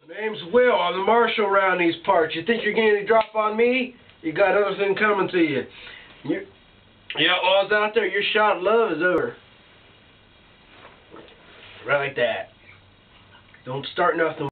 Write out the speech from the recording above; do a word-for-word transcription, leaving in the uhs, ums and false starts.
Name's Will. I'm the marshal around these parts. You think you're getting a drop on me? You got other things coming to you. You, you outlaws out there, your shot of love is over. Right like that. Don't start nothing.